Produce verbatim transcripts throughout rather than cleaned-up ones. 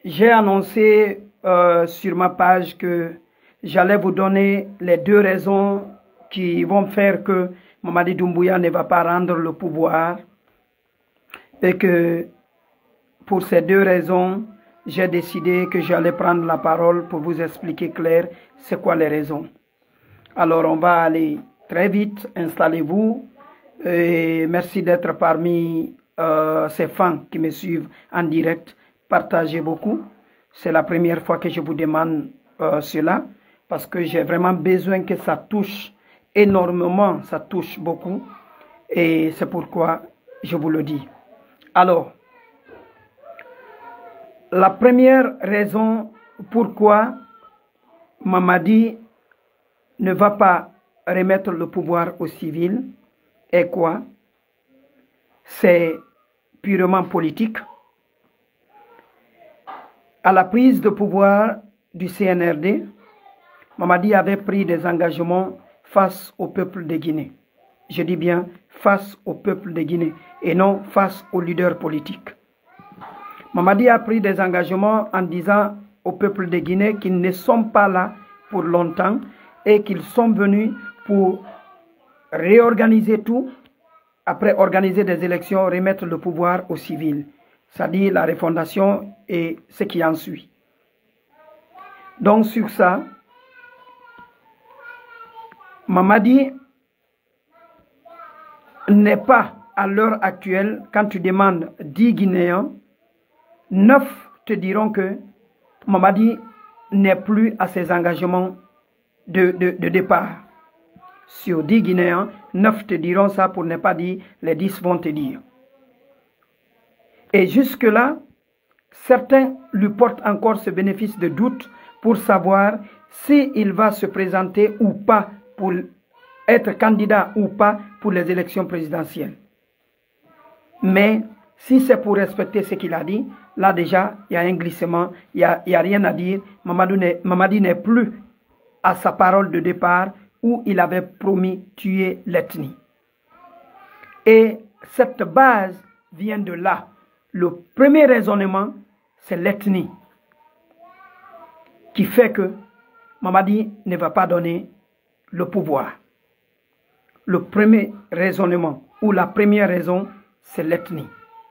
j'ai annoncé euh, sur ma page que j'allais vous donner les deux raisons qui vont faire que Mamadi Doumbouya ne va pas rendre le pouvoir et que pour ces deux raisons, j'ai décidé que j'allais prendre la parole pour vous expliquer clair c'est quoi les raisons. Alors on va aller très vite, installez-vous et merci d'être parmi euh, ces fans qui me suivent en direct. Partagez beaucoup, c'est la première fois que je vous demande euh, cela parce que j'ai vraiment besoin que ça touche énormément, ça touche beaucoup et c'est pourquoi je vous le dis. Alors, la première raison pourquoi Mamadi ne va pas remettre le pouvoir aux civils est quoi? C'est purement politique. À la prise de pouvoir du C N R D, Mamadi avait pris des engagements face au peuple de Guinée. Je dis bien face au peuple de Guinée et non face aux leaders politiques. Mamadi a pris des engagements en disant au peuple de Guinée qu'ils ne sont pas là pour longtemps et qu'ils sont venus pour réorganiser tout, après organiser des élections, remettre le pouvoir aux civils, c'est-à-dire la refondation et ce qui en suit. Donc sur ça, Mamadi n'est pas à l'heure actuelle, quand tu demandes dix Guinéens, neuf te diront que Mamadi n'est plus à ses engagements de, de, de départ. Sur dix Guinéens, neuf te diront ça, pour ne pas dire les dix vont te dire. Et jusque-là, certains lui portent encore ce bénéfice de doute pour savoir s'il va se présenter ou pas pour être candidat ou pas pour les élections présidentielles. Mais si c'est pour respecter ce qu'il a dit, là déjà, il y a un glissement, il n'y a, a rien à dire. Mamadi n'est plus à sa parole de départ où il avait promis tuer l'ethnie. Et cette base vient de là. Le premier raisonnement, c'est l'ethnie qui fait que Mamadi ne va pas donner le pouvoir. Le premier raisonnement ou la première raison, c'est l'ethnie.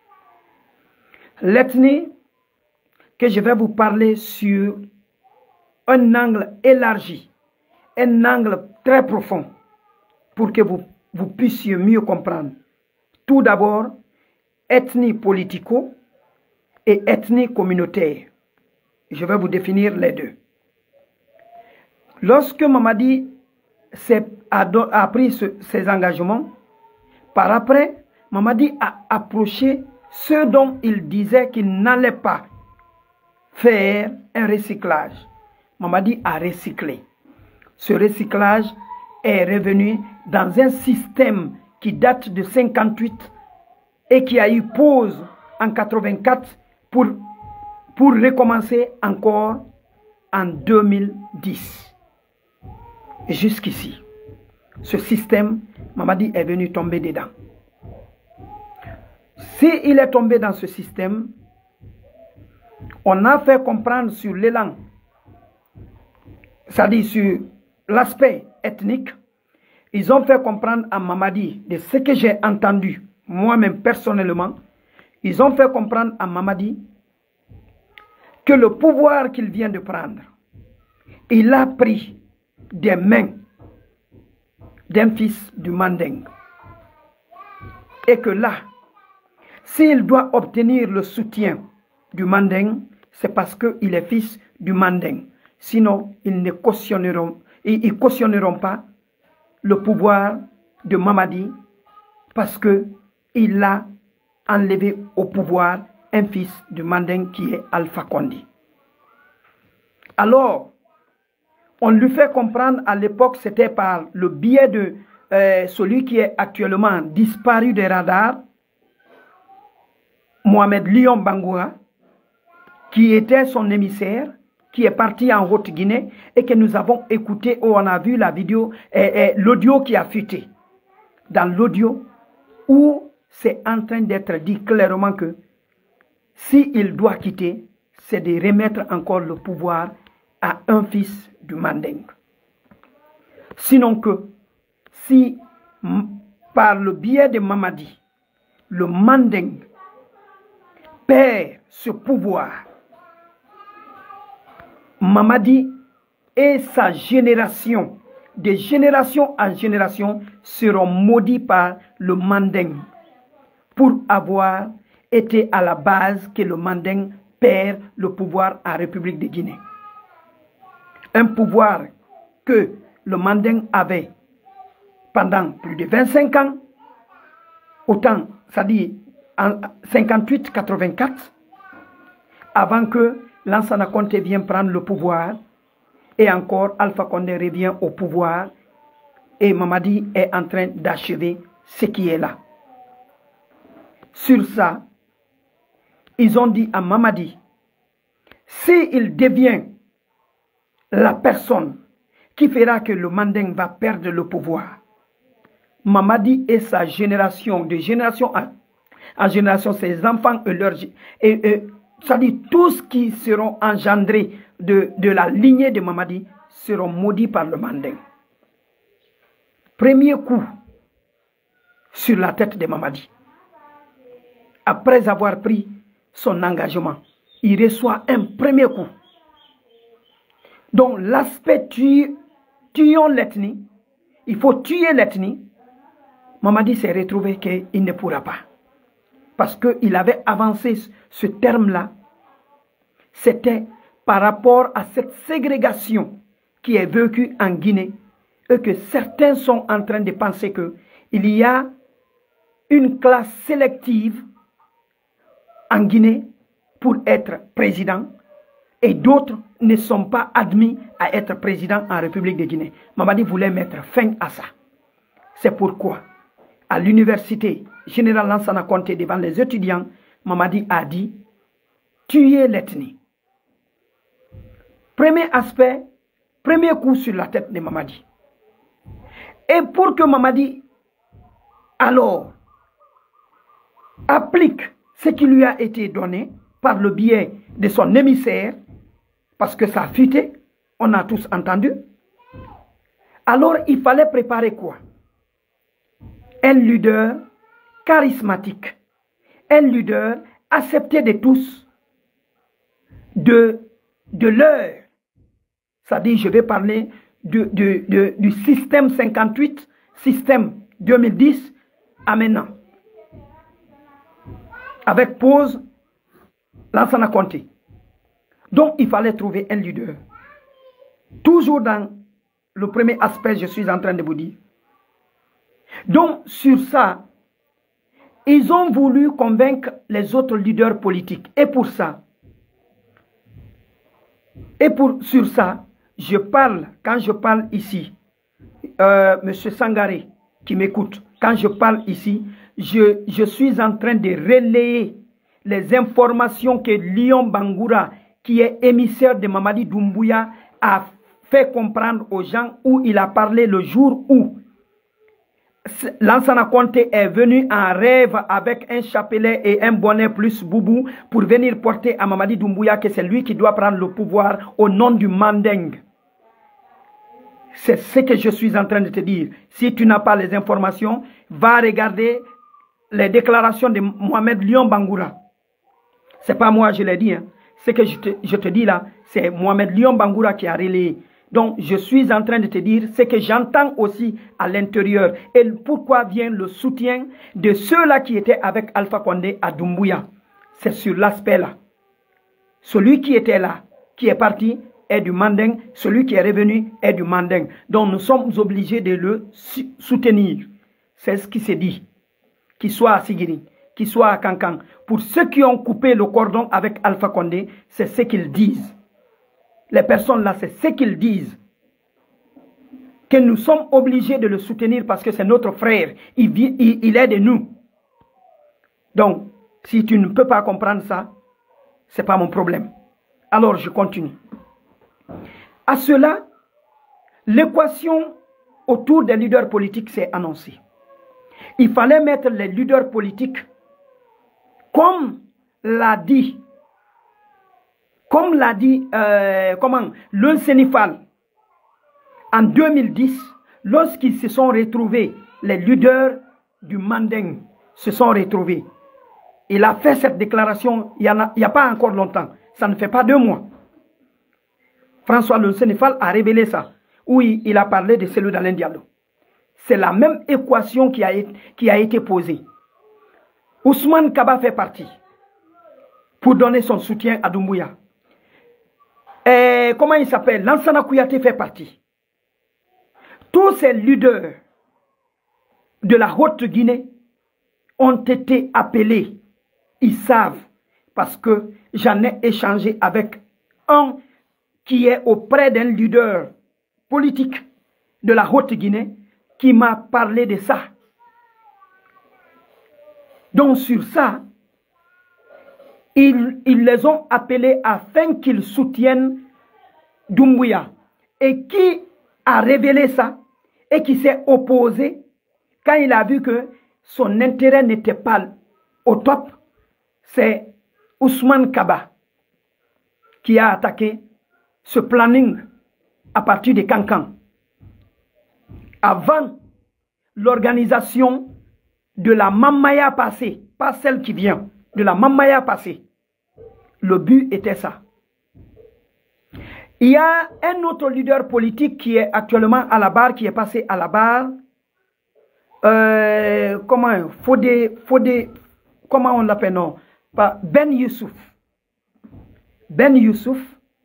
L'ethnie que je vais vous parler sur un angle élargi, un angle très profond pour que vous, vous puissiez mieux comprendre. Tout d'abord, ethnie politico et ethnie communautaire. Je vais vous définir les deux. Lorsque Mamadi a, a pris ce, ses engagements, par après, Mamadi a approché ceux dont il disait qu'il n'allait pas faire un recyclage. Mamadi a recyclé. Ce recyclage est revenu dans un système qui date de cinquante-huit et qui a eu pause en quatre-vingt-quatre pour, pour recommencer encore en deux mille dix. Jusqu'ici, ce système, Mamadi est venu tomber dedans. S'il est tombé dans ce système, on a fait comprendre sur l'élan, c'est-à-dire sur l'aspect ethnique, ils ont fait comprendre à Mamadi, de ce que j'ai entendu, moi-même personnellement, ils ont fait comprendre à Mamadi que le pouvoir qu'il vient de prendre, il a pris des mains d'un fils du Manding. Et que là, s'il doit obtenir le soutien du Manding, c'est parce qu'il est fils du Manding. Sinon, ils ne cautionneront, ils, ils cautionneront pas le pouvoir de Mamadi parce qu'il a enlevé au pouvoir un fils du Manding qui est Alpha Condé. Alors, on lui fait comprendre à l'époque, c'était par le biais de euh, celui qui est actuellement disparu des radars, Mohamed Lyon Bangoura, qui était son émissaire, qui est parti en Haute-Guinée et que nous avons écouté où on a vu la vidéo, l'audio qui a fuité. Dans l'audio où c'est en train d'être dit clairement que s'il doit quitter, c'est de remettre encore le pouvoir à un fils du Manding. Sinon que, si par le biais de Mamadi, le Manding perd ce pouvoir, Mamadi et sa génération, de génération en génération, seront maudits par le Manding pour avoir été à la base que le Manding perd le pouvoir en République de Guinée. Un pouvoir que le Manding avait pendant plus de vingt-cinq ans, autant, c'est-à-dire en cinquante-huit quatre-vingt-quatre, avant que Lansana Conté vienne prendre le pouvoir, et encore Alpha Condé revient au pouvoir, et Mamadi est en train d'achever ce qui est là. Sur ça, ils ont dit à Mamadi, s'il devient la personne qui fera que le Manding va perdre le pouvoir, Mamadi et sa génération, de génération en, en génération, ses enfants et leurs... Et, et, c'est-à-dire tous qui seront engendrés de, de la lignée de Mamadi seront maudits par le Manding. Premier coup sur la tête de Mamadi. Après avoir pris son engagement, il reçoit un premier coup. Donc l'aspect tuons l'ethnie, il faut tuer l'ethnie. Mamadi s'est retrouvé qu'il ne pourra pas. Parce qu'il avait avancé ce terme-là. C'était par rapport à cette ségrégation qui est vécue en Guinée et que certains sont en train de penser qu'il y a une classe sélective en Guinée pour être président et d'autres ne sont pas admis à être président en République de Guinée. Mamadi voulait mettre fin à ça. C'est pourquoi, à l'université Général Lansana Conté devant les étudiants, Mamadi a dit tuer l'ethnie. Premier aspect, premier coup sur la tête de Mamadi. Et pour que Mamadi, alors, applique ce qui lui a été donné par le biais de son émissaire, parce que ça a fuité, on a tous entendu, alors il fallait préparer quoi? Un leader charismatique, un leader accepté de tous, de, de l'heure. C'est-à-dire, je vais parler de, de, de, du système cinquante-huit, système deux mille dix à maintenant. Avec pause, Lansana Conté. Donc, il fallait trouver un leader. Toujours dans le premier aspect, je suis en train de vous dire. Donc, sur ça, ils ont voulu convaincre les autres leaders politiques. Et pour ça, et pour, sur ça, je parle, quand je parle ici, euh, M. Sangaré, qui m'écoute, quand je parle ici, je, je suis en train de relayer les informations que Lion Bangoura, qui est émissaire de Mamadi Doumbouya, a fait comprendre aux gens, où il a parlé le jour où Lansana Conté est venu en rêve avec un chapelet et un bonnet plus boubou pour venir porter à Mamadi Doumbouya que c'est lui qui doit prendre le pouvoir au nom du Manding. C'est ce que je suis en train de te dire. Si tu n'as pas les informations, va regarder les déclarations de Mohamed Lion Bangoura. Ce n'est pas moi, je l'ai dit. Hein. Ce que je te, je te dis là, c'est Mohamed Lion Bangoura qui a relayé. Donc, je suis en train de te dire ce que j'entends aussi à l'intérieur. Et pourquoi vient le soutien de ceux-là qui étaient avec Alpha Condé à Doumbouya. C'est sur l'aspect là. Celui qui était là, qui est parti, est du Manding. Celui qui est revenu est du Manding. Donc, nous sommes obligés de le soutenir. C'est ce qui s'est dit. Qu'il soit à Sigiri, qu'il soit à Kankan. Pour ceux qui ont coupé le cordon avec Alpha Condé, c'est ce qu'ils disent. Les personnes là, c'est ce qu'ils disent. Que nous sommes obligés de le soutenir parce que c'est notre frère. Il, vit, il, il est de nous. Donc, si tu ne peux pas comprendre ça, ce n'est pas mon problème. Alors, je continue. À cela, l'équation autour des leaders politiques s'est annoncée. Il fallait mettre les leaders politiques, comme l'a dit Comme l'a dit euh, comment, le Sénéfal en deux mille dix, lorsqu'ils se sont retrouvés, les leaders du Manding se sont retrouvés. Il a fait cette déclaration il n'y a, a pas encore longtemps. Ça ne fait pas deux mois. François Le Sénéfal a révélé ça. Où il, il a parlé de Cellou Dalein Diallo. C'est la même équation qui a, qui a été posée. Ousmane Kaba fait partie pour donner son soutien à Doumbouya. Et comment il s'appelle? Lansana Kouyaté fait partie. Tous ces leaders de la Haute-Guinée ont été appelés. Ils savent, parce que j'en ai échangé avec un qui est auprès d'un leader politique de la Haute-Guinée qui m'a parlé de ça. Donc sur ça, ils, ils les ont appelés afin qu'ils soutiennent Doumbouya. Et qui a révélé ça et qui s'est opposé quand il a vu que son intérêt n'était pas au top, c'est Ousmane Kaba qui a attaqué ce planning à partir de Cancan. Avant l'organisation de la Mamaya passée, pas celle qui vient, de la Mamaya passée, le but était ça. Il y a un autre leader politique qui est actuellement à la barre, qui est passé à la barre. Euh, comment Fodé, Fodé, comment on l'appelle, non? Pas Ben Youssouf. Ben Youssouf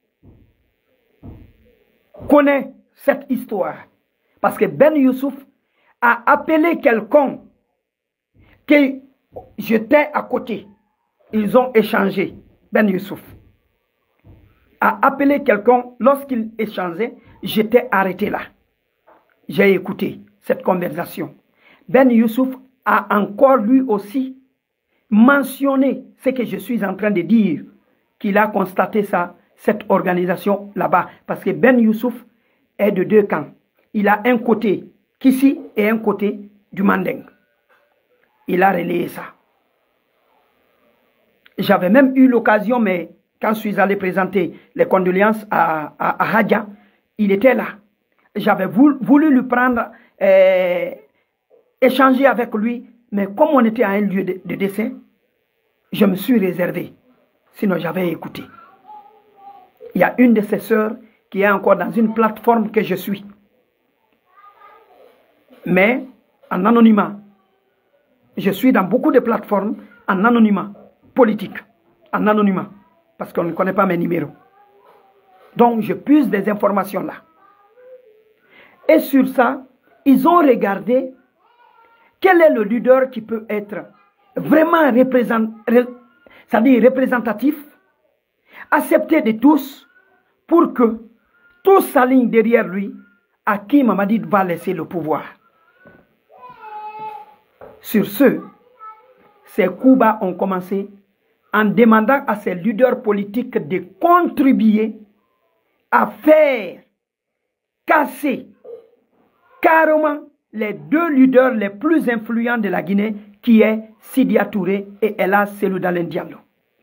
connaît cette histoire. Parce que Ben Youssouf a appelé quelqu'un que j'étais à côté. Ils ont échangé. Ben Youssouf a appelé quelqu'un, lorsqu'il échangeait, j'étais arrêté là. J'ai écouté cette conversation. Ben Youssouf a encore lui aussi mentionné ce que je suis en train de dire, qu'il a constaté ça, cette organisation là-bas. Parce que Ben Youssouf est de deux camps. Il a un côté Kissi et un côté du Manding. Il a relayé ça. J'avais même eu l'occasion, mais quand je suis allé présenter les condoléances à, à, à Hadja, il était là. J'avais voulu, voulu lui prendre, euh, échanger avec lui, mais comme on était à un lieu de, de décès, je me suis réservé. Sinon, j'avais écouté. Il y a une de ses sœurs qui est encore dans une plateforme que je suis. Mais en anonymat. Je suis dans beaucoup de plateformes en anonymat politique. En anonymat. Parce qu'on ne connaît pas mes numéros. Donc, je puise des informations là. Et sur ça, ils ont regardé quel est le leader qui peut être vraiment représent, c'est-à-dire représentatif, accepté de tous, pour que tous s'alignent derrière lui, à qui Mamadi va laisser le pouvoir. Sur ce, ces coups bas ont commencé en demandant à ces leaders politiques de contribuer à faire casser carrément les deux leaders les plus influents de la Guinée, qui est Sidia Touré et Ella Cellou Dalein Diallo.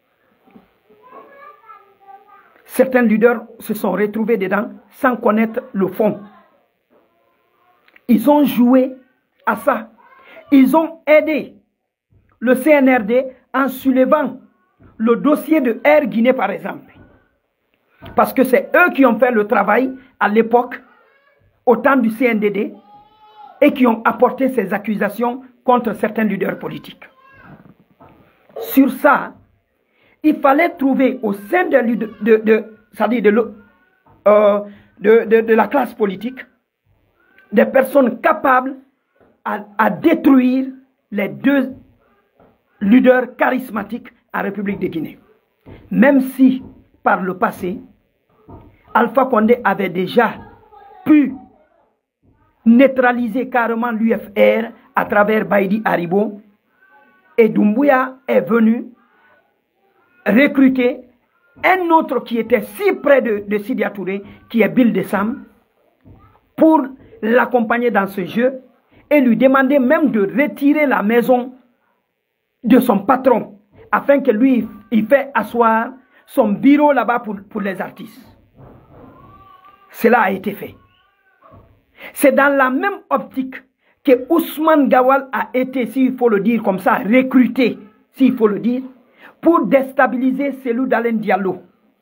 Certains leaders se sont retrouvés dedans sans connaître le fond. Ils ont joué à ça. Ils ont aidé le C N R D en soulevant le dossier de Air Guinée, par exemple. Parce que c'est eux qui ont fait le travail à l'époque, au temps du C N D D, et qui ont apporté ces accusations contre certains leaders politiques. Sur ça, il fallait trouver au sein de, de, de, de, c'est-à-dire de, euh, de, de, de la classe politique des personnes capables à, à détruire les deux leaders charismatiques en République de Guinée. Même si, par le passé, Alpha Condé avait déjà pu neutraliser carrément l'U F R à travers Baïdi Haribo, et Doumbouya est venu recruter un autre qui était si près de, de Sidia Touré, qui est Bill Dessam, pour l'accompagner dans ce jeu et lui demander même de retirer la maison de son patron, afin que lui, il fait asseoir son bureau là-bas pour, pour les artistes. Cela a été fait. C'est dans la même optique que Ousmane Gawal a été, s'il faut le dire comme ça, recruté, s'il faut le dire, pour déstabiliser Cellou Dalein Diallo.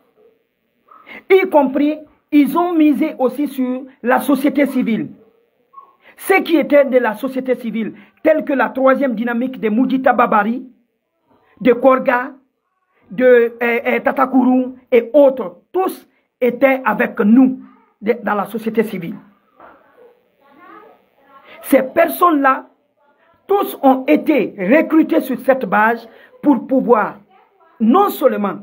Y compris, ils ont misé aussi sur la société civile. Ceux qui étaient de la société civile, tels que la troisième dynamique de Moudjita Babari, de Korga, de eh, eh, Tatakourou et autres, tous étaient avec nous de, dans la société civile. Ces personnes-là, tous ont été recrutés sur cette base pour pouvoir non seulement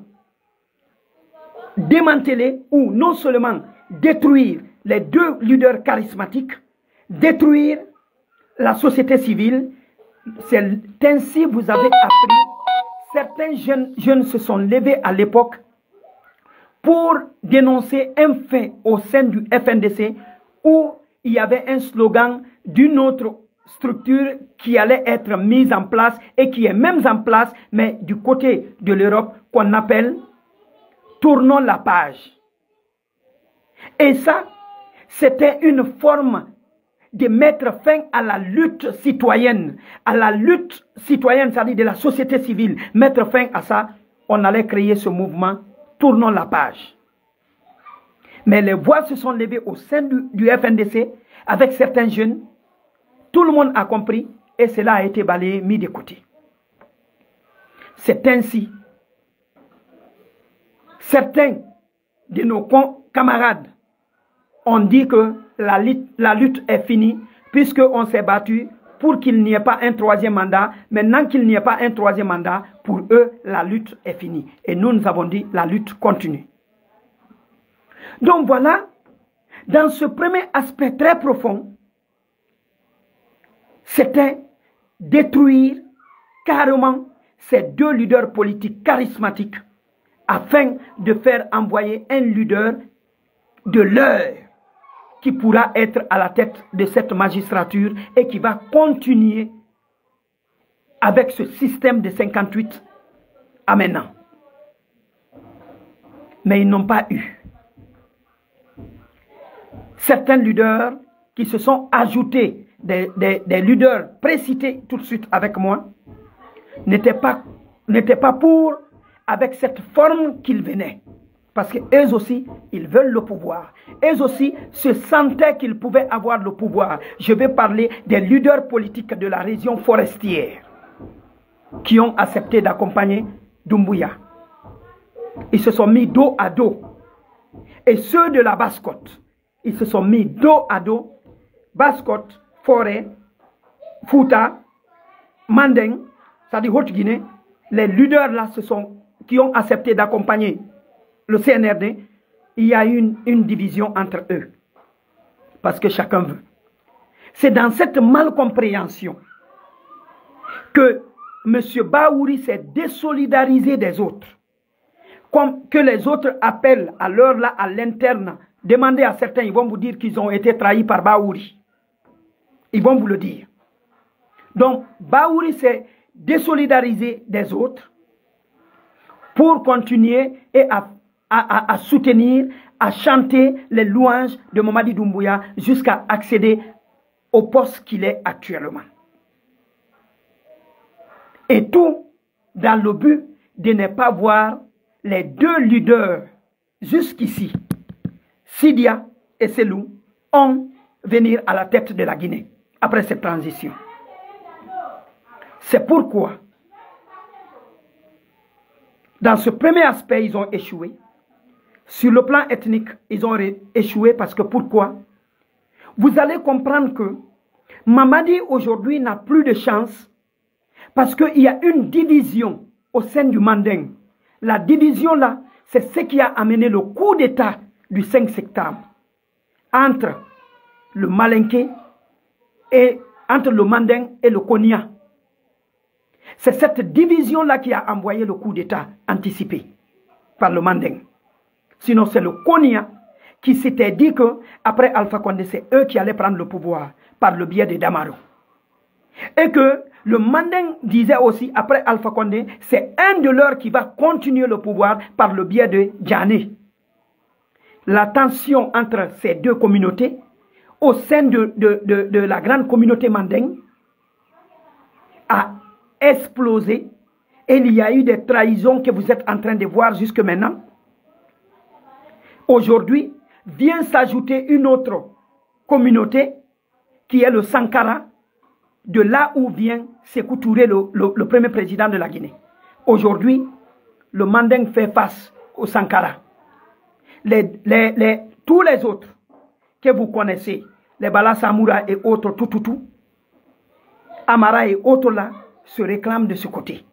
démanteler ou non seulement détruire les deux leaders charismatiques, détruire la société civile. C'est ainsi que vous avez appris. Certains jeunes, jeunes se sont levés à l'époque pour dénoncer un fait au sein du F N D C où il y avait un slogan d'une autre structure qui allait être mise en place et qui est même en place, mais du côté de l'Europe, qu'on appelle « Tournons la page ». Et ça, c'était une forme de mettre fin à la lutte citoyenne, à la lutte citoyenne, c'est-à-dire de la société civile. Mettre fin à ça, on allait créer ce mouvement « Tournons la page ». Mais les voix se sont levées au sein du, du F N D C avec certains jeunes. Tout le monde a compris et cela a été balayé, mis de côté. C'est ainsi. Certains de nos camarades ont dit que la lutte, la lutte est finie puisqu'on s'est battu pour qu'il n'y ait pas un troisième mandat. Maintenant qu'il n'y ait pas un troisième mandat, pour eux, la lutte est finie. Et nous, nous avons dit la lutte continue. Donc voilà, dans ce premier aspect très profond, c'était détruire carrément ces deux leaders politiques charismatiques afin de faire envoyer un leader de l'heure qui pourra être à la tête de cette magistrature et qui va continuer avec ce système de cinquante-huit à maintenant. Mais ils n'ont pas eu. Certains leaders qui se sont ajoutés, des, des, des leaders précités tout de suite avec moi, n'étaient pas, n'étaient pas pour avec cette forme qu'ils venaient. Parce qu'eux aussi, ils veulent le pouvoir. Eux aussi se sentaient qu'ils pouvaient avoir le pouvoir. Je vais parler des leaders politiques de la région forestière qui ont accepté d'accompagner Doumbouya. Ils se sont mis dos à dos. Et ceux de la Basse-Côte, ils se sont mis dos à dos. Basse-Côte, Forêt, Fouta, Mandeng, c'est-à-dire Haute-Guinée, les leaders là se sont, qui ont accepté d'accompagner le C N R D, il y a une, une division entre eux. Parce que chacun veut. C'est dans cette malcompréhension que M. Baouri s'est désolidarisé des autres. Comme que les autres appellent à l'heure là, à l'interne, demandez à certains, ils vont vous dire qu'ils ont été trahis par Baouri. Ils vont vous le dire. Donc, Baouri s'est désolidarisé des autres pour continuer et à, à, à, à soutenir, à chanter les louanges de Mamadi Doumbouya jusqu'à accéder au poste qu'il est actuellement. Et tout dans le but de ne pas voir les deux leaders jusqu'ici, Sidia et Cellou, ont venir à la tête de la Guinée après cette transition. C'est pourquoi, dans ce premier aspect, ils ont échoué. Sur le plan ethnique, ils ont échoué parce que pourquoi? Vous allez comprendre que Mamadi aujourd'hui n'a plus de chance parce qu'il y a une division au sein du Mandeng. La division là, c'est ce qui a amené le coup d'État du cinq septembre entre le Malinké et entre le Mandeng et le Konya. C'est cette division-là qui a envoyé le coup d'État anticipé par le Mandeng. Sinon, c'est le Konya qui s'était dit qu'après Alpha Condé, c'est eux qui allaient prendre le pouvoir par le biais de Damaro. Et que Le Manding disait aussi, après Alpha Condé, c'est un de leurs qui va continuer le pouvoir par le biais de Djané. La tension entre ces deux communautés, au sein de, de, de, de la grande communauté Manding, a explosé. Et il y a eu des trahisons que vous êtes en train de voir jusque maintenant. Aujourd'hui, vient s'ajouter une autre communauté qui est le Sankara, de là où vient Sékou Touré, le, le, le premier président de la Guinée. Aujourd'hui, le Manding fait face au Sankara. Les, les, les, tous les autres que vous connaissez, les Bala Samoura et autres, tout, tout, tout, Amara et autres là, se réclament de ce côté.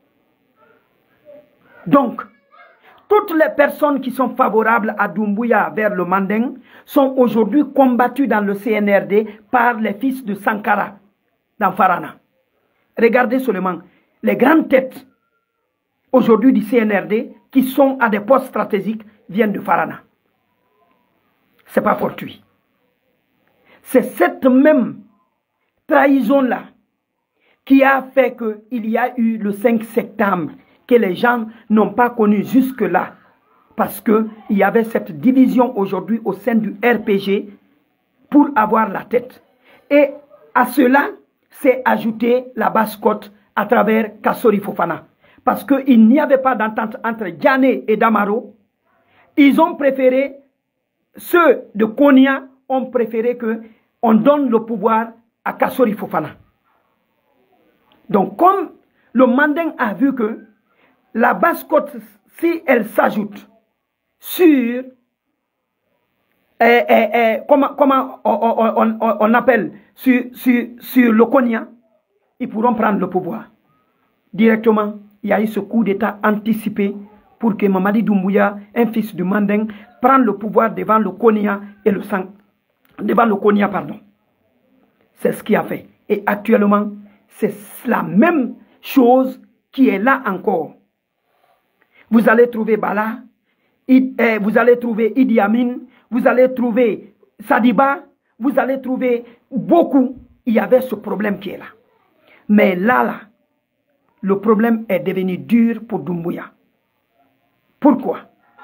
Donc, toutes les personnes qui sont favorables à Doumbouya vers le Manding sont aujourd'hui combattues dans le C N R D par les fils de Sankara dans Farana. Regardez seulement les grandes têtes aujourd'hui du C N R D qui sont à des postes stratégiques viennent de Farana. Ce n'est pas fortuit. C'est cette même trahison-là qui a fait qu'il y a eu le cinq septembre que les gens n'ont pas connu jusque-là. Parce qu'il y avait cette division aujourd'hui au sein du R P G pour avoir la tête. Et à cela, s'est ajouté la basse-côte à travers Kassori Fofana. Parce qu'il n'y avait pas d'entente entre Djané et Damaro. Ils ont préféré, ceux de Konya ont préféré qu'on donne le pouvoir à Kassori Fofana. Donc comme le Manding a vu que la basse-côte, si elle s'ajoute sur, eh, eh, eh, comment, comment on, on, on, on appelle, sur, sur, sur le Konya, ils pourront prendre le pouvoir. Directement, il y a eu ce coup d'État anticipé pour que Mamadi Doumbouya, un fils du Manding, prenne le pouvoir devant le Konya et le sang, devant le Konya, pardon. C'est ce qu'il a fait. Et actuellement, c'est la même chose qui est là encore. Vous allez trouver Bala, vous allez trouver Idi Amin, vous allez trouver Sadiba, vous allez trouver beaucoup. Il y avait ce problème qui est là. Mais là, là, le problème est devenu dur pour Doumbouya. Pourquoi?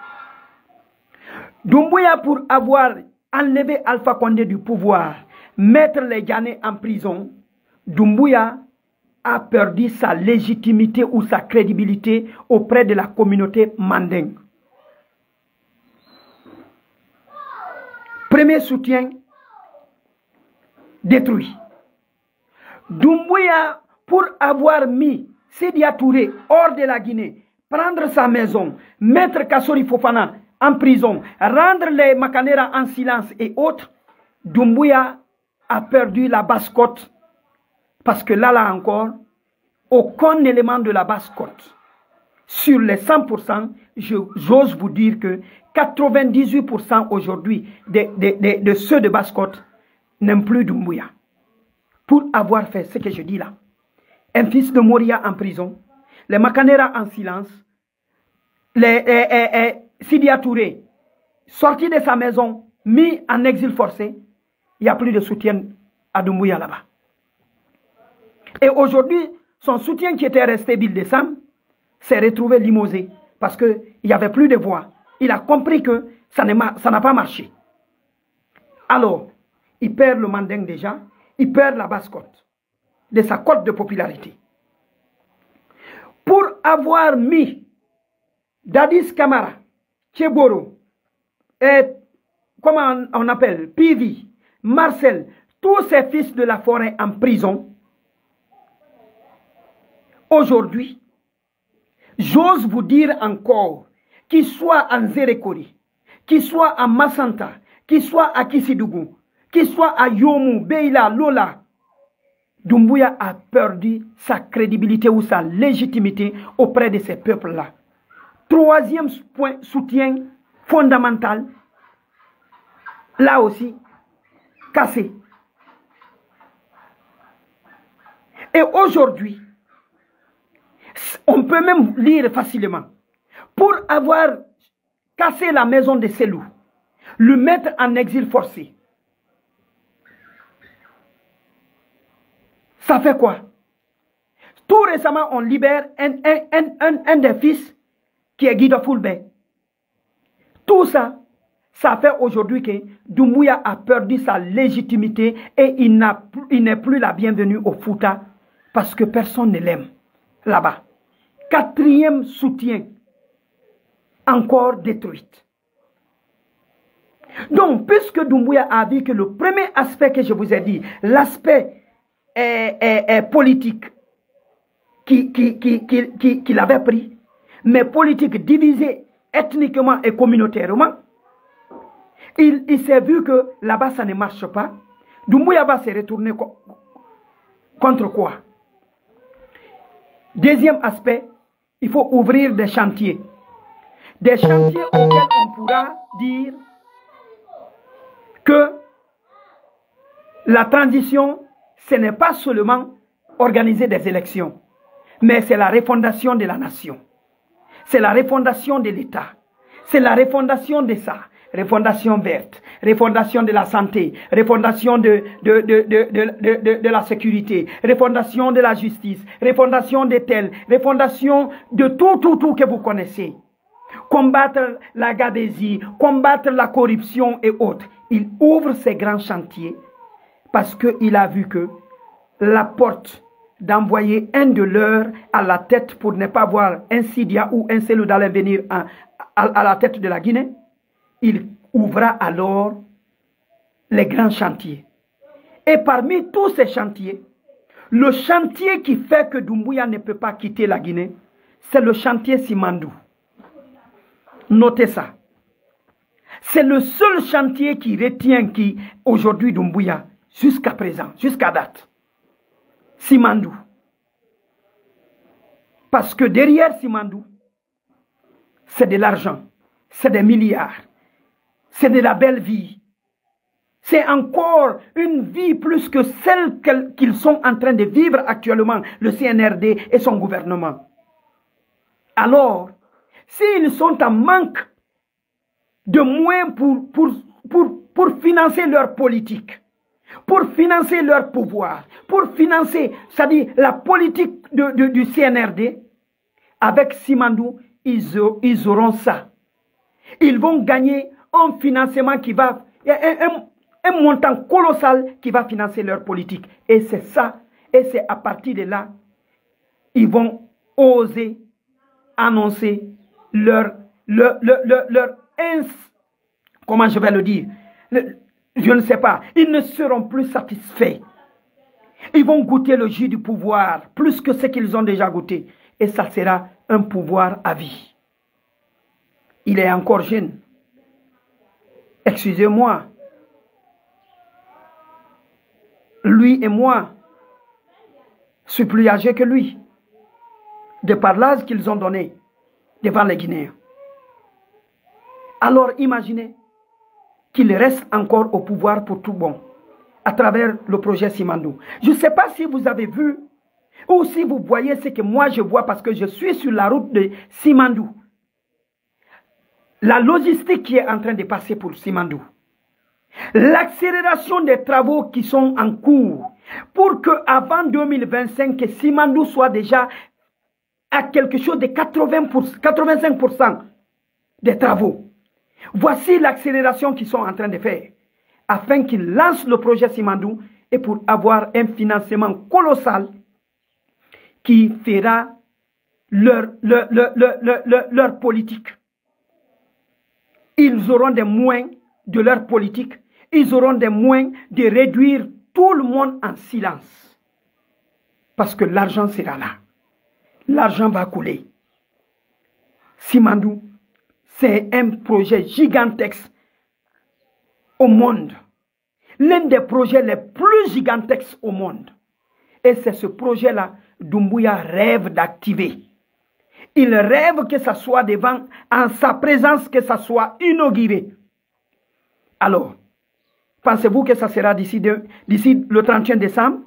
Doumbouya, pour avoir enlevé Alpha Condé du pouvoir, mettre les Djanés en prison, Doumbouya a perdu sa légitimité ou sa crédibilité auprès de la communauté Manding. Premier soutien détruit. Doumbouya, pour avoir mis Sédia Touré hors de la Guinée, prendre sa maison, mettre Kassori Fofana en prison, rendre les Makanera en silence et autres, Doumbouya a perdu la basse-côte. Parce que là, là encore, aucun élément de la basse-côte. Sur les cent pour cent, j'ose vous dire que quatre-vingt-dix-huit pour cent aujourd'hui de, de, de, de ceux de basse-côte n'aiment plus Doumbouya. Pour avoir fait ce que je dis là. Un fils de Moria en prison, les Makanera en silence, les, les, les, les Sidia Touré sorti de sa maison, mis en exil forcé, il n'y a plus de soutien à Doumbouya là-bas. Et aujourd'hui, son soutien qui était resté Bill de Sam s'est retrouvé limosé parce qu'il n'y avait plus de voix. Il a compris que ça n'a pas marché. Alors, il perd le Manding déjà, il perd la basse-côte de sa cote de popularité. Pour avoir mis Dadis Camara, Tcheboro, et comment on appelle, Pivi, Marcel, tous ces fils de la forêt en prison, aujourd'hui, j'ose vous dire encore, qu'il soit en Zérekori, qu'il soit à Massanta, qu'il soit à Kissidougou, qu'il soit à Yomu, Beila, Lola, Doumbouya a perdu sa crédibilité ou sa légitimité auprès de ces peuples-là. Troisième point, soutien fondamental, là aussi, cassé. Et aujourd'hui, on peut même lire facilement. Pour avoir cassé la maison de Selou, le mettre en exil forcé, ça fait quoi? Tout récemment, on libère un, un, un, un, un des fils qui est Guido Fulbert. Tout ça, ça fait aujourd'hui que Doumbouya a perdu sa légitimité et il n'est plus la bienvenue au Fouta parce que personne ne l'aime là-bas. Quatrième soutien, encore détruite. Donc, puisque Doumbouya a vu que le premier aspect que je vous ai dit, l'aspect est, est, est politique qu'il qui, qui, qui, qui, qui avait pris, mais politique divisée ethniquement et communautairement, il, il s'est vu que là-bas ça ne marche pas. Doumbouya va se retourner co contre quoi? Deuxième aspect, il faut ouvrir des chantiers. Des chantiers auxquels on pourra dire que la transition, ce n'est pas seulement organiser des élections, mais c'est la refondation de la nation. C'est la refondation de l'État. C'est la refondation de ça. Refondation verte, refondation de la santé, refondation de, de, de, de, de, de, de la sécurité, refondation de la justice, refondation de tel, refondation de tout, tout, tout que vous connaissez. Combattre la gabegie, combattre la corruption et autres. Il ouvre ces grands chantiers parce qu'il a vu que la porte d'envoyer un de leurs à la tête pour ne pas voir un Sidia ou un Selou Dalein venir à, à, à la tête de la Guinée, il ouvra alors les grands chantiers. Et parmi tous ces chantiers, le chantier qui fait que Doumbouya ne peut pas quitter la Guinée, c'est le chantier Simandou. Notez ça. C'est le seul chantier qui retient qui aujourd'hui Doumbouya, jusqu'à présent, jusqu'à date. Simandou. Parce que derrière Simandou, c'est de l'argent, c'est des milliards, c'est de la belle vie. C'est encore une vie plus que celle qu'ils sont en train de vivre actuellement, le C N R D et son gouvernement. Alors, s'ils sont en manque de moyens pour, pour, pour, pour financer leur politique, pour financer leur pouvoir, pour financer, c'est-à-dire la politique de, de, du C N R D, avec Simandou, ils, ils auront ça. Ils vont gagner un financement qui va, un, un, un montant colossal qui va financer leur politique. Et c'est ça, et c'est à partir de là, ils vont oser annoncer leur, leur, leur, leur, leur ins, comment je vais le dire, le, je ne sais pas, ils ne seront plus satisfaits. Ils vont goûter le jus du pouvoir, plus que ce qu'ils ont déjà goûté. Et ça sera un pouvoir à vie. Il est encore jeune. Excusez-moi. Lui et moi, je suis plus âgé que lui. De par l'âge qu'ils ont donné devant les Guinéens. Alors imaginez qu'il reste encore au pouvoir pour tout bon, à travers le projet Simandou. Je ne sais pas si vous avez vu, ou si vous voyez ce que moi je vois, parce que je suis sur la route de Simandou. La logistique qui est en train de passer pour Simandou. L'accélération des travaux qui sont en cours, pour qu'avant deux mille vingt-cinq, que Simandou soit déjà à quelque chose de quatre-vingts pour cent, quatre-vingt-cinq pour cent des travaux. Voici l'accélération qu'ils sont en train de faire, afin qu'ils lancent le projet Simandou et pour avoir un financement colossal qui fera leur, leur, leur, leur, leur, leur politique. Ils auront des moyens de leur politique, ils auront des moyens de réduire tout le monde en silence. Parce que l'argent sera là. L'argent va couler. Simandou, c'est un projet gigantesque au monde. L'un des projets les plus gigantesques au monde. Et c'est ce projet-là, Doumbouya rêve d'activer. Il rêve que ça soit devant, en sa présence, que ça soit inauguré. Alors, pensez-vous que ça sera d'ici le trente et un décembre?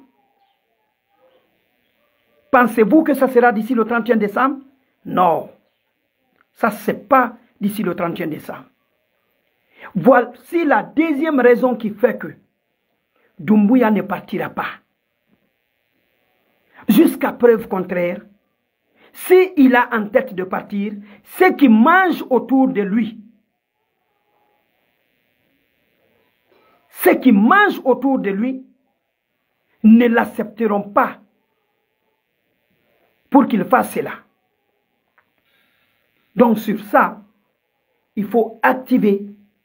Pensez-vous que ça sera d'ici le trente et un décembre? Non. Ça, ce n'est pas d'ici le trente et un décembre. Voici la deuxième raison qui fait que Doumbouya ne partira pas. jusqu'à preuve contraire, s'il a en tête de partir, ceux qui mangent autour de lui, ceux qui mangent autour de lui ne l'accepteront pas pour qu'il fasse cela. Donc sur ça, il faut activer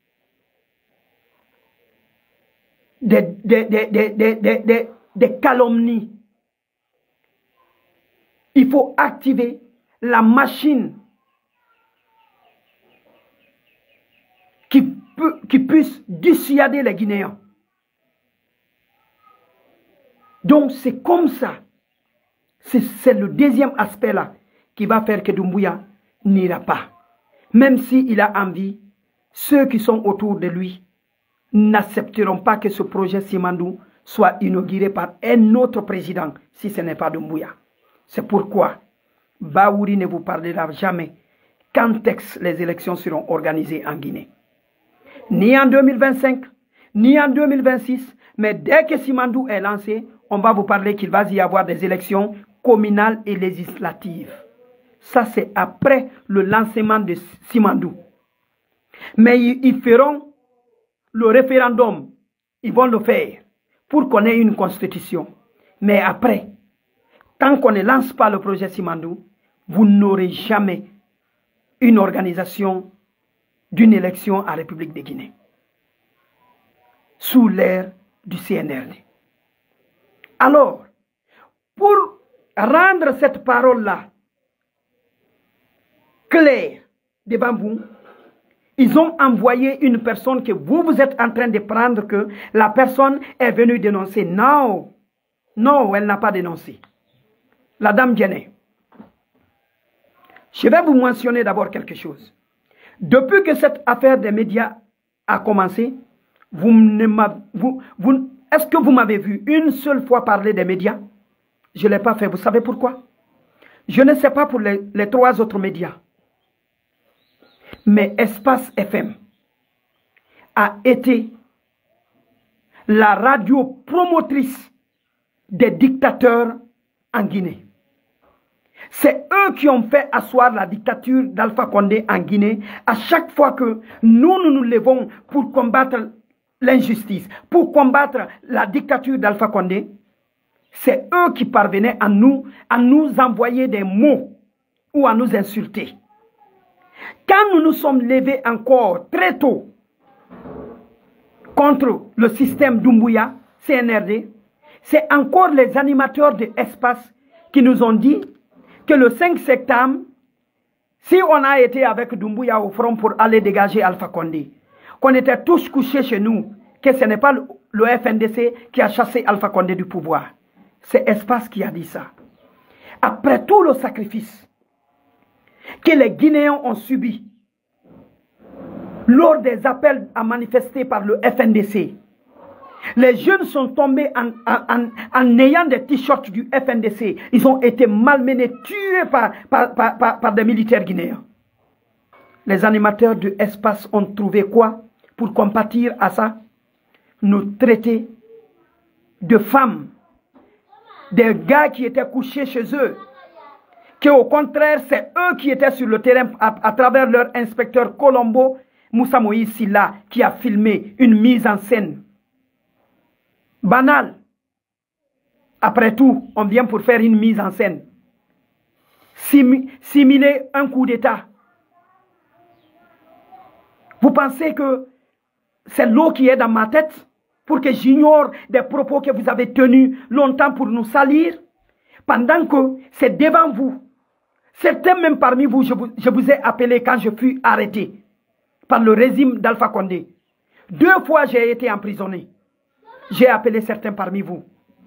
des, des, des, des, des, des, des, des calomnies. Il faut activer la machine qui, peut, qui puisse dissuader les Guinéens. Donc c'est comme ça. C'est le deuxième aspect là qui va faire que Doumbouya n'ira pas. Même s'il a envie, ceux qui sont autour de lui n'accepteront pas que ce projet Simandou soit inauguré par un autre président si ce n'est pas Doumbouya. C'est pourquoi Baouri ne vous parlera jamais quand est-ce les élections seront organisées en Guinée. Ni en deux mille vingt-cinq, ni en deux mille vingt-six, mais dès que Simandou est lancé, on va vous parler qu'il va y avoir des élections communales et législatives. Ça, c'est après le lancement de Simandou. Mais ils, ils feront le référendum. Ils vont le faire pour qu'on ait une constitution. Mais après, tant qu'on ne lance pas le projet Simandou, vous n'aurez jamais une organisation d'une élection à la République de Guinée. Sous l'ère du C N R D. Alors, pour rendre cette parole-là claire devant vous, ils ont envoyé une personne que vous, vous êtes en train de prendre que la personne est venue dénoncer. Non, non, elle n'a pas dénoncé. La dame Djené. Je vais vous mentionner d'abord quelque chose. Depuis que cette affaire des médias a commencé, vous vous, vous, est-ce que vous m'avez vu une seule fois parler des médias? Je ne l'ai pas fait. Vous savez pourquoi? Je ne sais pas pour les, les trois autres médias. Mais Espace F M a été la radio promotrice des dictateurs en Guinée. C'est eux qui ont fait asseoir la dictature d'Alpha Condé en Guinée à chaque fois que nous, nous nous levons pour combattre l'injustice, pour combattre la dictature d'Alpha Condé. C'est eux qui parvenaient à nous, à nous envoyer des mots ou à nous insulter. Quand nous nous sommes levés encore très tôt contre le système Doumbouya, C N R D, c'est encore les animateurs de Espace qui nous ont dit que le cinq septembre, si on a été avec Doumbouya au front pour aller dégager Alpha Condé, qu'on était tous couchés chez nous, que ce n'est pas le, le F N D C qui a chassé Alpha Condé du pouvoir. C'est Espace qui a dit ça. Après tout le sacrifice que les Guinéens ont subi lors des appels à manifester par le F N D C, les jeunes sont tombés en, en, en, en ayant des t-shirts du F N D C. Ils ont été malmenés, tués par, par, par, par, par des militaires guinéens. Les animateurs de Espace ont trouvé quoi pour compatir à ça? Nous traiter de femmes, des gars qui étaient couchés chez eux, que au contraire, c'est eux qui étaient sur le terrain à, à travers leur inspecteur Colombo, Moussa Moïse Silla, qui a filmé une mise en scène banale. Après tout, on vient pour faire une mise en scène. Sim, simuler un coup d'État. Vous pensez que c'est l'eau qui est dans ma tête pour que j'ignore des propos que vous avez tenus longtemps pour nous salir, pendant que c'est devant vous. Certains même parmi vous je, vous, je vous ai appelé quand je fus arrêté par le régime d'Alpha Condé. Deux fois j'ai été emprisonné. J'ai appelé certains parmi vous.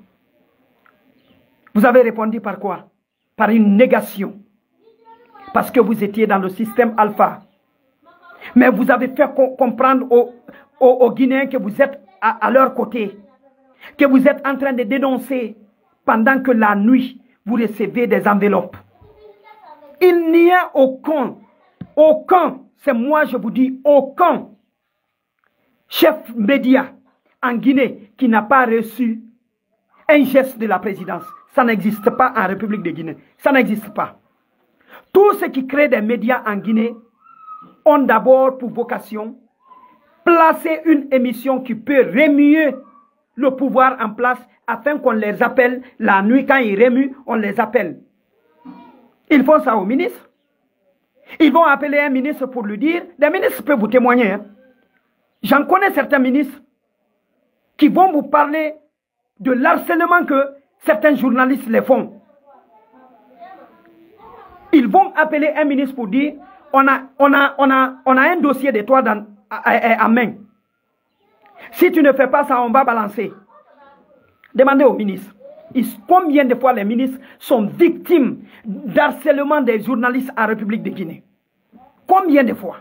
Vous avez répondu par quoi? Par une négation. Parce que vous étiez dans le système Alpha. Mais vous avez fait co comprendre aux, aux, aux Guinéens que vous êtes à, à leur côté. Que vous êtes en train de dénoncer pendant que la nuit, vous recevez des enveloppes. Il n'y a aucun, aucun, c'est moi je vous dis, aucun chef média en Guinée qui n'a pas reçu un geste de la présidence. Ça n'existe pas en République de Guinée. Ça n'existe pas. Tous ceux qui créent des médias en Guinée ont d'abord pour vocation placer une émission qui peut remuer le pouvoir en place afin qu'on les appelle. La nuit, quand ils remuent, on les appelle. Ils font ça au ministre. Ils vont appeler un ministre pour lui dire. Des ministres peuvent vous témoigner. Hein. J'en connais certains ministres qui vont vous parler de l'harcèlement que certains journalistes les font. Ils vont appeler un ministre pour dire on a, on a, on a, on a un dossier de toi dans, à, à main. Si tu ne fais pas ça, on va balancer. Demandez au ministre. Ils, combien de fois les ministres sont victimes d'harcèlement des journalistes en République de Guinée? Combien de fois?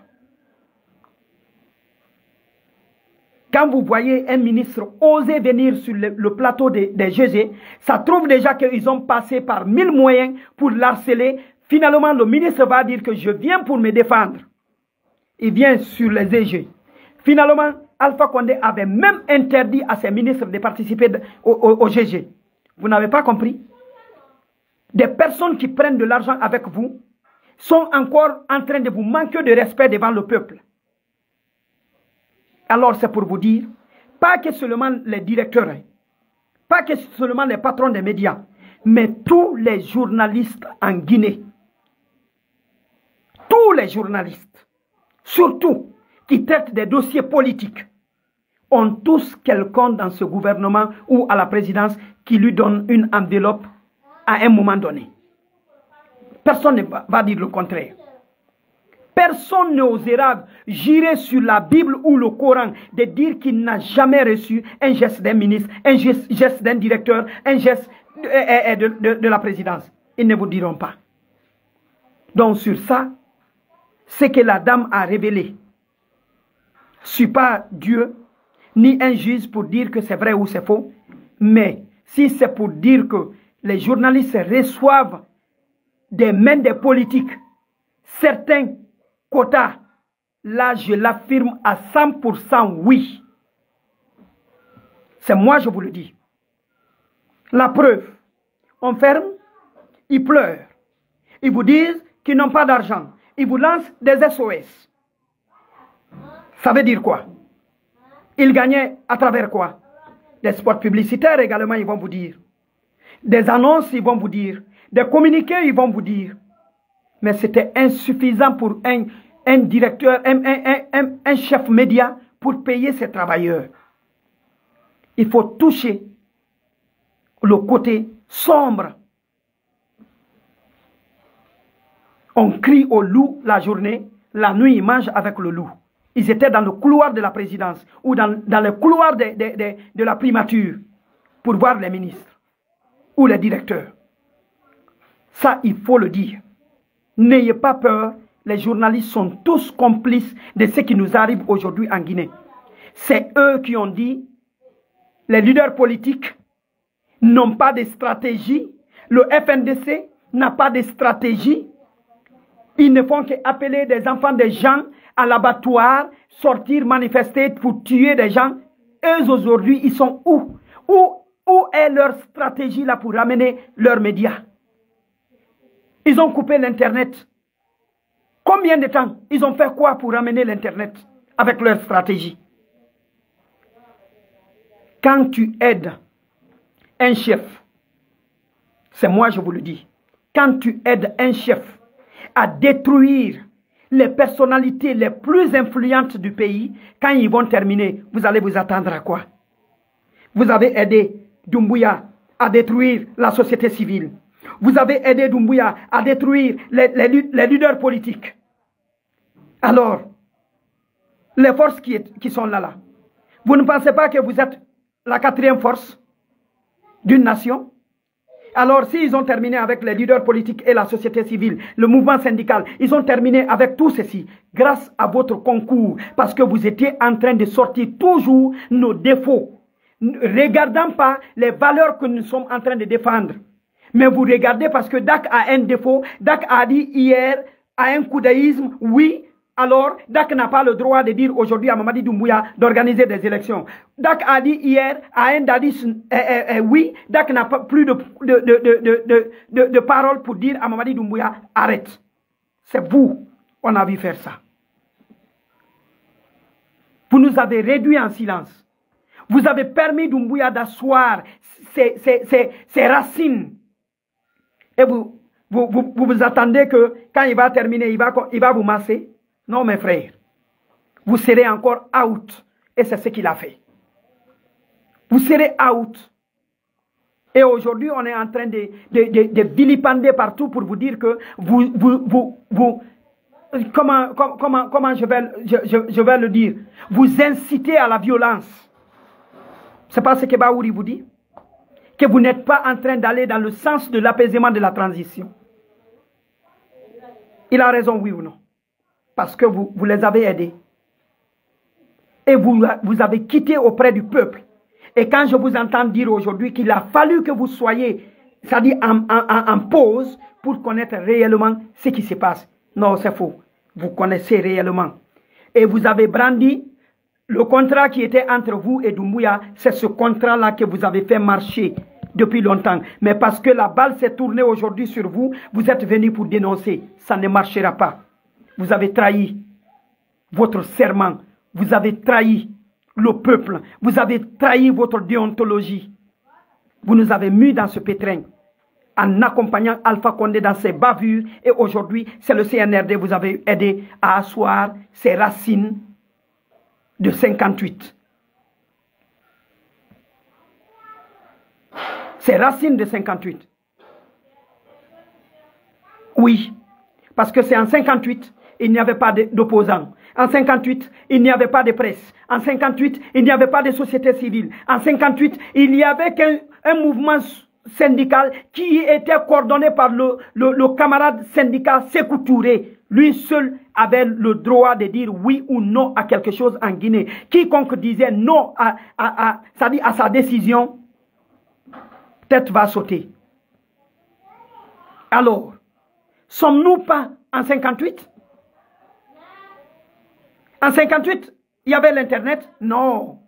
Quand vous voyez un ministre oser venir sur le, le plateau des, des G G, ça trouve déjà qu'ils ont passé par mille moyens pour l'harceler. Finalement, le ministre va dire que je viens pour me défendre. Il vient sur les G G. Finalement, Alpha Condé avait même interdit à ses ministres de participer au, au, au G G. Vous n'avez pas compris? Des personnes qui prennent de l'argent avec vous sont encore en train de vous manquer de respect devant le peuple. Alors c'est pour vous dire, pas que seulement les directeurs, pas que seulement les patrons des médias, mais tous les journalistes en Guinée, tous les journalistes, surtout qui traitent des dossiers politiques, ont tous quelqu'un dans ce gouvernement ou à la présidence qui lui donne une enveloppe à un moment donné. Personne ne va dire le contraire. Personne n'osera jurer sur la Bible ou le Coran de dire qu'il n'a jamais reçu un geste d'un ministre, un geste, geste d'un directeur, un geste de, de, de, de la présidence. Ils ne vous diront pas. Donc sur ça, ce que la dame a révélé, je ne suis pas Dieu, ni un juge pour dire que c'est vrai ou c'est faux, mais si c'est pour dire que les journalistes reçoivent des mains des politiques certains quotas, là je l'affirme à cent pour cent oui. C'est moi je vous le dis. La preuve, on ferme, ils pleurent. Ils vous disent qu'ils n'ont pas d'argent. Ils vous lancent des S O S. Ça veut dire quoi? Ils gagnaient à travers quoi? Des spots publicitaires également, ils vont vous dire. Des annonces, ils vont vous dire. Des communiqués, ils vont vous dire. Mais c'était insuffisant pour un, un directeur, un, un, un, un chef média pour payer ses travailleurs. Il faut toucher le côté sombre. On crie au loup la journée, la nuit ils mangent avec le loup. Ils étaient dans le couloir de la présidence ou dans, dans le couloir de, de, de, de la primature pour voir les ministres ou les directeurs. Ça, il faut le dire. N'ayez pas peur, les journalistes sont tous complices de ce qui nous arrive aujourd'hui en Guinée. C'est eux qui ont dit, les leaders politiques n'ont pas de stratégie, le F N D C n'a pas de stratégie. Ils ne font qu'appeler des enfants des gens à l'abattoir, sortir, manifester pour tuer des gens. Eux aujourd'hui, ils sont où? Où, où est leur stratégie là pour ramener leurs médias? Ils ont coupé l'Internet. Combien de temps? Ils ont fait quoi pour ramener l'Internet avec leur stratégie? Quand tu aides un chef, c'est moi je vous le dis, quand tu aides un chef à détruire les personnalités les plus influentes du pays, quand ils vont terminer, vous allez vous attendre à quoi? Vous avez aidé Doumbouya à détruire la société civile. Vous avez aidé Doumbouya à détruire les, les, les leaders politiques. Alors, les forces qui, est, qui sont là, là, vous ne pensez pas que vous êtes la quatrième force d'une nation? Alors, s'ils ont terminé avec les leaders politiques et la société civile, le mouvement syndical, ils ont terminé avec tout ceci grâce à votre concours, parce que vous étiez en train de sortir toujours nos défauts, regardant pas les valeurs que nous sommes en train de défendre. Mais vous regardez parce que D A C a un défaut, D A C a dit hier, à un coudaïsme, oui, alors Dak n'a pas le droit de dire aujourd'hui à Mamadi Doumbouya d'organiser des élections. Dak a dit hier à un Dadis euh, euh, euh, oui, Dak n'a pas plus de, de, de, de, de, de, de parole pour dire à Mamadi Doumbouya arrête. C'est vous, on a vu faire ça. Vous nous avez réduits en silence. Vous avez permis Doumbouya d'asseoir ses, ses, ses, ses racines. Et vous vous, vous, vous vous attendez que quand il va terminer, il va, il va vous masser? Non, mes frères. Vous serez encore out. Et c'est ce qu'il a fait. Vous serez out. Et aujourd'hui, on est en train de, de, de, de vilipender partout pour vous dire que vous... vous, vous, vous comment, comment, comment je, vais, je, je, je vais le dire? Vous incitez à la violence. C'est pas ce que Baouri vous dit? Que vous n'êtes pas en train d'aller dans le sens de l'apaisement de la transition. Il a raison, oui ou non? Parce que vous, vous les avez aidés. Et vous, vous avez quitté auprès du peuple. Et quand je vous entends dire aujourd'hui qu'il a fallu que vous soyez, c'est-à-dire en, en, en pause, pour connaître réellement ce qui se passe. Non, c'est faux. Vous connaissez réellement. Et vous avez brandi le contrat qui était entre vous et Doumbouya. C'est ce contrat-là que vous avez fait marcher depuis longtemps. Mais parce que la balle s'est tournée aujourd'hui sur vous, vous êtes venus pour dénoncer. Ça ne marchera pas. Vous avez trahi votre serment. Vous avez trahi le peuple. Vous avez trahi votre déontologie. Vous nous avez mis dans ce pétrin en accompagnant Alpha Condé dans ses bavures. Et aujourd'hui, c'est le C N R D. Vous avez aidé à asseoir ses racines de cinquante-huit. Ses racines de cinquante-huit. Oui, parce que c'est en cinquante-huit, il n'y avait pas d'opposants. En cinquante-huit, il n'y avait pas de presse. En cinquante-huit, il n'y avait pas de société civile. En cinquante-huit, il n'y avait qu'un un mouvement syndical qui était coordonné par le, le, le camarade syndical Sékou Touré. Lui seul avait le droit de dire oui ou non à quelque chose en Guinée. Quiconque disait non à, à, à, ça dit à sa décision, tête va sauter. Alors, sommes-nous pas en cinquante-huit? En cinquante-huit, il y avait l'Internet? Non.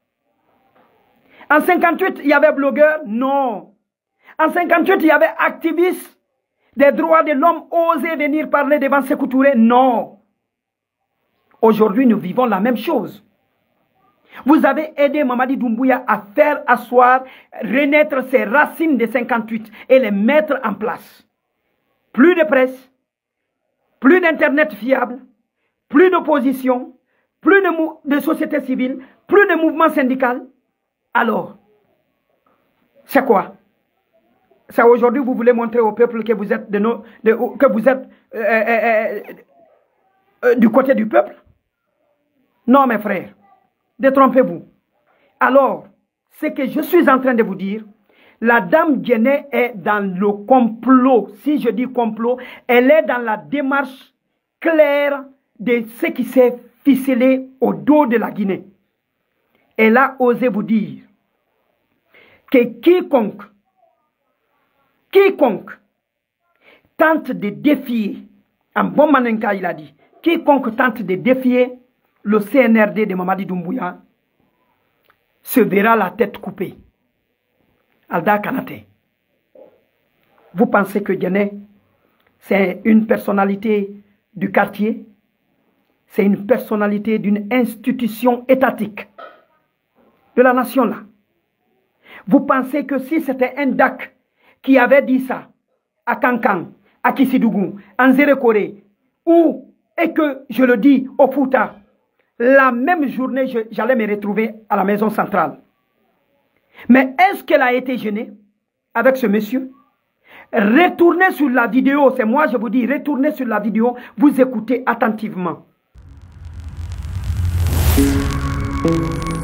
En cinquante-huit, il y avait blogueurs? Non. En cinquante-huit, il y avait activistes des droits de l'homme oser venir parler devant Sékou Touré? Non. Aujourd'hui, nous vivons la même chose. Vous avez aidé Mamadi Doumbouya à faire asseoir, renaître ses racines de cinquante-huit et les mettre en place. Plus de presse, plus d'internet fiable, plus d'opposition, plus de, de société civile, plus de mouvement syndical. Alors, c'est quoi? C'est aujourd'hui vous voulez montrer au peuple que vous êtes, de nos, de, que vous êtes euh, euh, euh, euh, du côté du peuple? Non, mes frères, détrompez-vous. Alors, ce que je suis en train de vous dire, la dame Guéné est dans le complot. Si je dis complot, elle est dans la démarche claire de ce qui s'est ficelé au dos de la Guinée. Elle a osé vous dire que quiconque, quiconque tente de défier, en bon manenka il a dit, quiconque tente de défier le C N R D de Mamadi Doumbouya se verra la tête coupée. Alda Kanate, vous pensez que Guéné, c'est une personnalité du quartier? C'est une personnalité d'une institution étatique de la nation là. Vous pensez que si c'était un D A C qui avait dit ça à Kankan, à Kissidougou, en Zérekore, ou, et que je le dis au Fouta, la même journée j'allais me retrouver à la maison centrale. Mais est-ce qu'elle a été gênée avec ce monsieur? Retournez sur la vidéo, c'est moi je vous dis, retournez sur la vidéo, vous écoutez attentivement. Thank you.